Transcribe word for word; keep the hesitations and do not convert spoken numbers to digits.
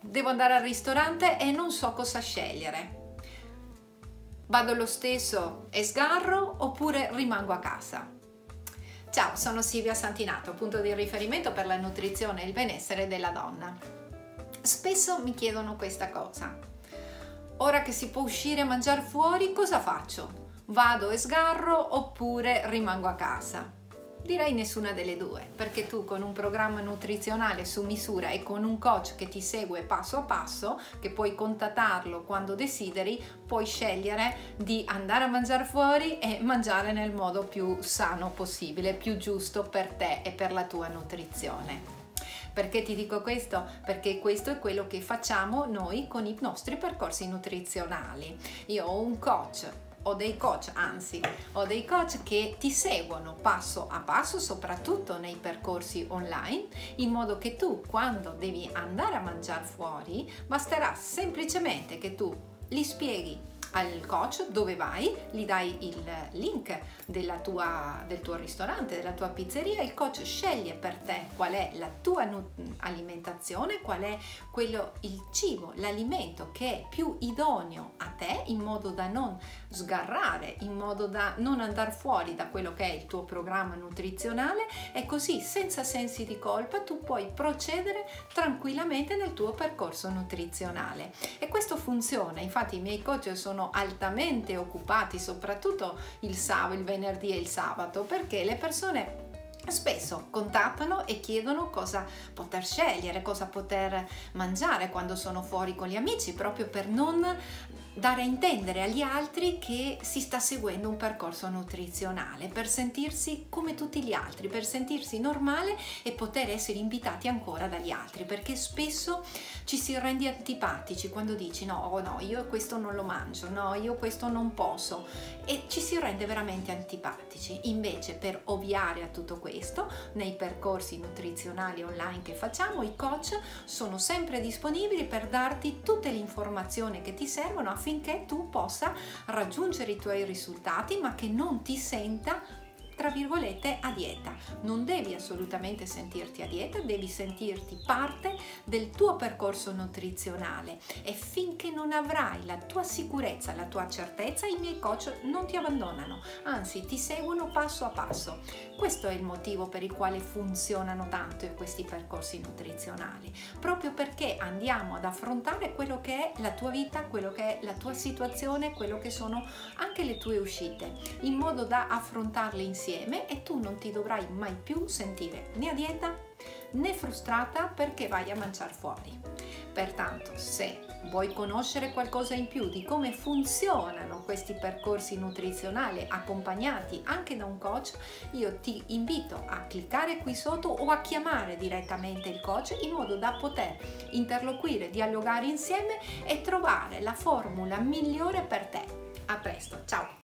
devo andare al ristorante e non so cosa scegliere. Vado lo stesso e sgarro oppure rimango a casa? Ciao, sono Silvia Santinato, punto di riferimento per la nutrizione e il benessere della donna. Spesso mi chiedono questa cosa. Ora che si può uscire a mangiare fuori, cosa faccio? Vado e sgarro oppure rimango a casa? Direi nessuna delle due, perché tu con un programma nutrizionale su misura e con un coach che ti segue passo a passo, che puoi contattarlo quando desideri, puoi scegliere di andare a mangiare fuori e mangiare nel modo più sano possibile, più giusto per te e per la tua nutrizione. Perché ti dico questo? Perché questo è quello che facciamo noi con i nostri percorsi nutrizionali. Io ho un coach, ho dei coach, anzi, ho dei coach che ti seguono passo a passo, soprattutto nei percorsi online, in modo che tu, quando devi andare a mangiare fuori, basterà semplicemente che tu gli spieghi al coach dove vai, gli dai il link della tua, del tuo ristorante, della tua pizzeria, il coach sceglie per te qual è la tua alimentazione, qual è quello, il cibo, l'alimento che è più idoneo a te, in modo da non sgarrare, in modo da non andare fuori da quello che è il tuo programma nutrizionale, e così senza sensi di colpa tu puoi procedere tranquillamente nel tuo percorso nutrizionale. E questo funziona, infatti i miei coach sono altamente occupati soprattutto il sabato, il venerdì e il sabato, perché le persone spesso contattano e chiedono cosa poter scegliere, cosa poter mangiare quando sono fuori con gli amici, proprio per non dare a intendere agli altri che si sta seguendo un percorso nutrizionale, per sentirsi come tutti gli altri, per sentirsi normale e poter essere invitati ancora dagli altri, perché spesso ci si rende antipatici quando dici no, oh no, io questo non lo mangio, no, io questo non posso, e ci si rende veramente antipatici. Invece, per ovviare a tutto questo, nei percorsi nutrizionali online che facciamo, i coach sono sempre disponibili per darti tutte le informazioni che ti servono affinché tu possa raggiungere i tuoi risultati, ma che non ti senta tra virgolette a dieta. Non devi assolutamente sentirti a dieta, devi sentirti parte del tuo percorso nutrizionale, e finché non avrai la tua sicurezza, la tua certezza, i miei coach non ti abbandonano, anzi ti seguono passo a passo. Questo è il motivo per il quale funzionano tanto questi percorsi nutrizionali, proprio perché andiamo ad affrontare quello che è la tua vita, quello che è la tua situazione, quello che sono anche le tue uscite, in modo da affrontarle insieme, e tu non ti dovrai mai più sentire né a dieta né frustrata perché vai a mangiare fuori. Pertanto, se vuoi conoscere qualcosa in più di come funzionano questi percorsi nutrizionali accompagnati anche da un coach, io ti invito a cliccare qui sotto o a chiamare direttamente il coach, in modo da poter interloquire, dialogare insieme e trovare la formula migliore per te. A presto, ciao!